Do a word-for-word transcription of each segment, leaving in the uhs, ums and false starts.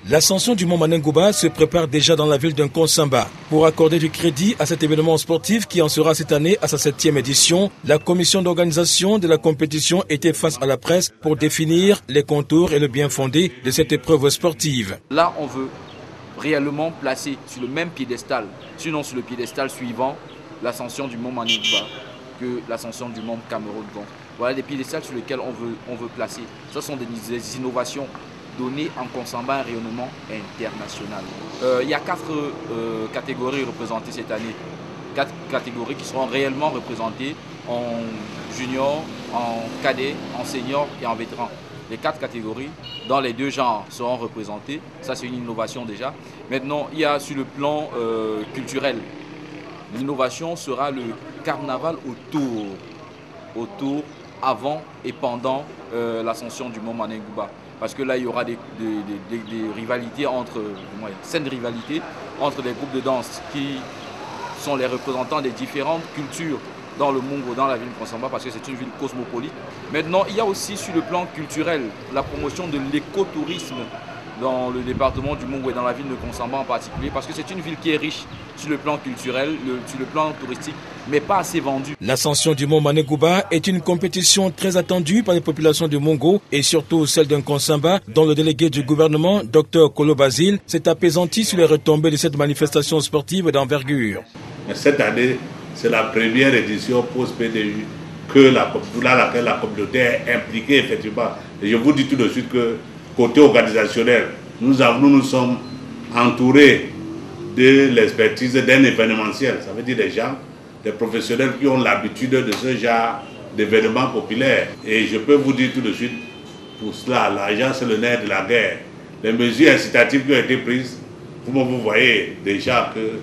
L'ascension du mont Manengouba se prépare déjà dans la ville de Nkonsamba. Pour accorder du crédit à cet événement sportif qui en sera cette année à sa septième édition, la commission d'organisation de la compétition était face à la presse pour définir les contours et le bien fondé de cette épreuve sportive. Là, on veut réellement placer sur le même piédestal, sinon sur le piédestal suivant l'ascension du mont Manengouba que l'ascension du mont Cameroun. Donc, voilà des piédestals sur lesquels on veut, on veut placer. Ce sont des, des innovations données en Nkonsamba un rayonnement international. Euh, il y a quatre euh, catégories représentées cette année. Quatre catégories qui seront réellement représentées en junior, en cadet, en senior et en vétéran. Les quatre catégories dans les deux genres seront représentées. Ça, c'est une innovation déjà. Maintenant, il y a sur le plan euh, culturel, l'innovation sera le carnaval autour, autour, avant et pendant euh, l'ascension du mont Manengouba. Parce que là, il y aura des, des, des, des rivalités entre, ouais, saines rivalités entre les groupes de danse qui sont les représentants des différentes cultures dans le Mungo, dans la ville de Nkonsamba, parce que c'est une ville cosmopolite. Maintenant, il y a aussi sur le plan culturel la promotion de l'écotourisme dans le département du Mungo et dans la ville de Nkonsamba en particulier, parce que c'est une ville qui est riche sur le plan culturel, le, sur le plan touristique, mais pas assez vendue. L'ascension du mont Manengouba est une compétition très attendue par les populations du Mungo et surtout celle de Nkonsamba, dont le délégué du gouvernement, Docteur Kolo Basile, s'est apaisanti sur les retombées de cette manifestation sportive d'envergure. Cette année, c'est la première édition post-P D U que la, dans laquelle la communauté est impliquée effectivement. Et je vous dis tout de suite que côté organisationnel, nous, avons, nous nous sommes entourés de l'expertise d'un événementiel. Ça veut dire des gens, des professionnels qui ont l'habitude de ce genre d'événements populaires. Et je peux vous dire tout de suite, pour cela, l'argent c'est le nerf de la guerre. Les mesures incitatives qui ont été prises, vous, vous voyez déjà que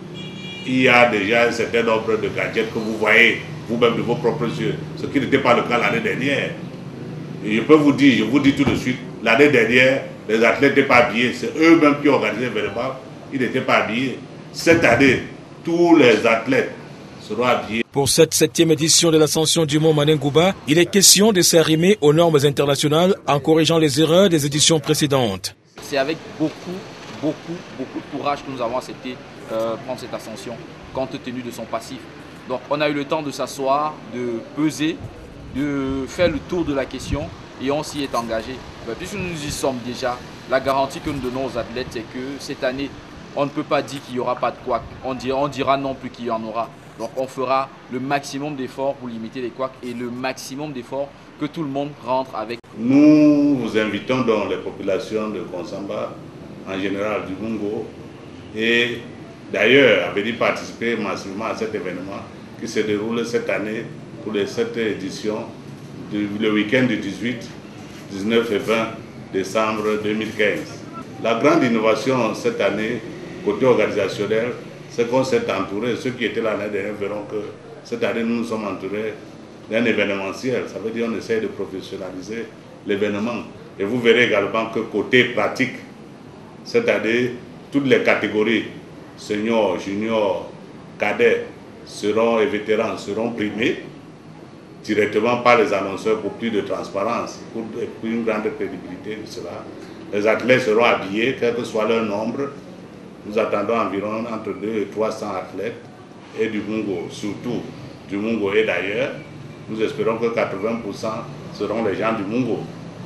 il y a déjà un certain nombre de gadgets que vous voyez vous-même de vos propres yeux, ce qui n'était pas le cas l'année dernière. Et je peux vous dire, je vous dis tout de suite, l'année dernière, les athlètes n'étaient pas habillés, c'est eux-mêmes qui ont organisé l'événement, ils n'étaient pas habillés. Cette année, tous les athlètes seront habillés. Pour cette septième édition de l'ascension du mont Manengouba, il est question de s'arrimer aux normes internationales en corrigeant les erreurs des éditions précédentes. C'est avec beaucoup, beaucoup, beaucoup de courage que nous avons accepté Euh, prendre cette ascension compte tenu de son passif. Donc on a eu le temps de s'asseoir, de peser, de faire le tour de la question et on s'y est engagé. Mais puisque nous y sommes déjà, la garantie que nous donnons aux athlètes, c'est que cette année, on ne peut pas dire qu'il n'y aura pas de couacs. On dira, on dira non plus qu'il y en aura. Donc on fera le maximum d'efforts pour limiter les couacs et le maximum d'efforts que tout le monde rentre avec. Nous vous invitons dans les populations de Nkonsamba, en général du Mungo, et d'ailleurs, à venir participer massivement à cet événement qui se déroule cette année pour les sept éditions, du, le week-end du dix-huit, dix-neuf et vingt décembre deux mille quinze. La grande innovation cette année, côté organisationnel, c'est qu'on s'est entouré. Ceux qui étaient là l'année dernière verront que cette année, nous nous sommes entourés d'un événementiel. Ça veut dire qu'on essaie de professionnaliser l'événement. Et vous verrez également que côté pratique, cette année, toutes les catégories, seniors, juniors, cadets seront, et vétérans seront primés directement par les annonceurs pour plus de transparence, pour une grande crédibilité de cela. Les athlètes seront habillés, quel que soit leur nombre. Nous attendons environ entre deux et trois cents athlètes et du Mungo, surtout du Mungo et d'ailleurs. Nous espérons que quatre-vingts pour cent seront les gens du Mungo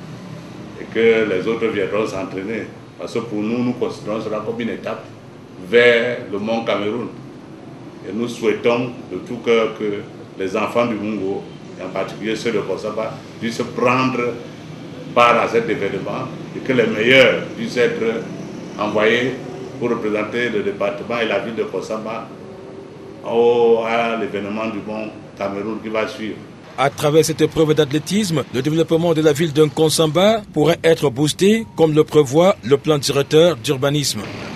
et que les autres viendront s'entraîner. Parce que pour nous, nous considérons cela comme une étape vers le mont Cameroun. Et nous souhaitons de tout cœur que les enfants du Mungo, et en particulier ceux de Nkonsamba, puissent prendre part à cet événement et que les meilleurs puissent être envoyés pour représenter le département et la ville de Nkonsamba à l'événement du mont Cameroun qui va suivre. À travers cette épreuve d'athlétisme, le développement de la ville de Nkonsamba pourrait être boosté, comme le prévoit le plan directeur d'urbanisme.